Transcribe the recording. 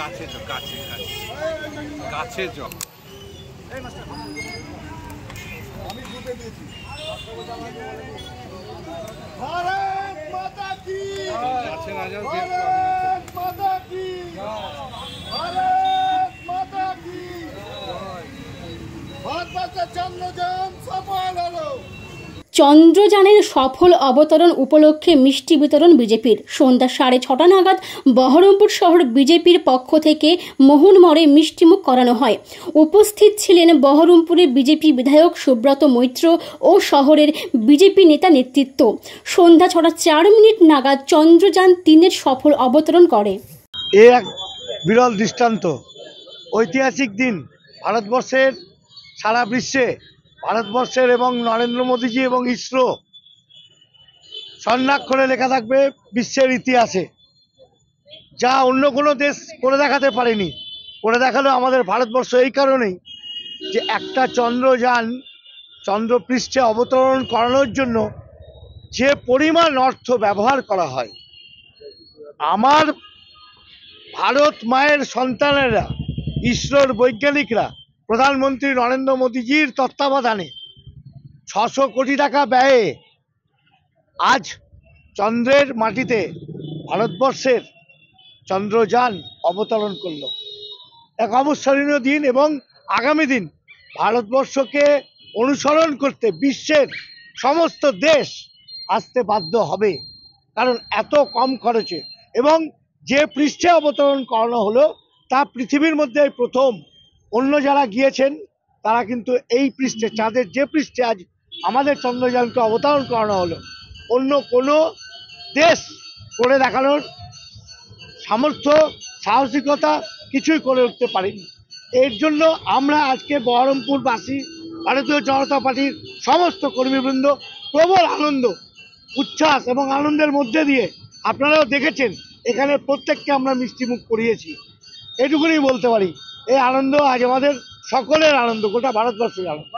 কাছে চ কাছে কাছে কাছে চ আমি ঢুকে দিয়েছি। ভারত মাতা কি, কাছে না যাও ভারত মাতা কি, ভারত মাতা কি। ভারতবর্ষের চন্দ্রযান সফল হলো। চন্দ্রযানের সফল অবতরণ উপলক্ষে মিষ্টি বিতরণ বিজেপির। সন্ধ্যা 6:30 নাগাদ বহরমপুর শহর বিজেপির পক্ষ থেকে মোহনমরে মিষ্টিমুখ করানো হয়। উপস্থিত ছিলেন বহরমপুরের বিজেপি বিধায়ক সুব্রত মৈত্র ও শহরের বিজেপি নেতা নেতৃত্ব। সন্ধ্যা 6:04 নাগাদ চন্দ্রযান 3-এর সফল অবতরণ করে। এ এক বিরল দৃষ্টান্ত, ঐতিহাসিক দিন। ভারতবর্ষের, সারা বিশ্বে ভারতবর্ষের এবং নরেন্দ্র মোদীজি এবং ইসরো স্বর্ণাক্ষরে লেখা থাকবে বিশ্বের ইতিহাসে, যা অন্য কোনো দেশ করে দেখাতে পারেনি। করে দেখালো আমাদের ভারতবর্ষ এই কারণেই যে একটা চন্দ্রযান চন্দ্রপৃষ্ঠে অবতরণ করানোর জন্য যে পরিমাণ অর্থ ব্যবহার করা হয়, আমার ভারত মায়ের সন্তানেরা, ইসরোর বৈজ্ঞানিকরা, প্রধানমন্ত্রী নরেন্দ্র মোদীজির তত্ত্বাবধানে 600 কোটি টাকা ব্যয়ে আজ চন্দ্রের মাটিতে ভারতবর্ষের চন্দ্রযান অবতরণ করলো। এক অবিস্মরণীয় দিন, এবং আগামী দিন ভারতবর্ষকে অনুসরণ করতে বিশ্বের সমস্ত দেশ আসতে বাধ্য হবে, কারণ এত কম খরচে এবং যে পৃষ্ঠে অবতরণ করানো হলো তা পৃথিবীর মধ্যে প্রথম। অন্য যারা গিয়েছেন তারা কিন্তু এই পৃষ্ঠে, চাঁদের যে পৃষ্ঠে আজ আমাদের চন্দ্রযানকে অবতরণ করানো হলো, অন্য কোনো দেশ করে দেখানোর সামর্থ্য, সাহসিকতা কিছুই করে উঠতে পারেনি। এর জন্য আমরা আজকে বহরমপুরবাসী, ভারতীয় জনতা পার্টির সমস্ত কর্মীবৃন্দ প্রবল আনন্দ, উচ্ছ্বাস এবং আনন্দের মধ্যে দিয়ে, আপনারাও দেখেছেন এখানে প্রত্যেককে আমরা মিষ্টিমুখ করিয়েছি। এটুকুনি বলতে পারি, এই আনন্দ আজ আমাদের সকলের আনন্দ, গোটা ভারতবর্ষের আনন্দ।